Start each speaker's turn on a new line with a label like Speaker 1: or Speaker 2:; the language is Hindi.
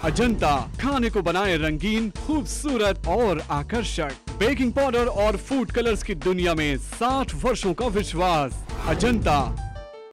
Speaker 1: अजंता, खाने को बनाए रंगीन, खूबसूरत और आकर्षक। बेकिंग पाउडर और फूड कलर्स की दुनिया में 60 वर्षों का विश्वास। अजंता।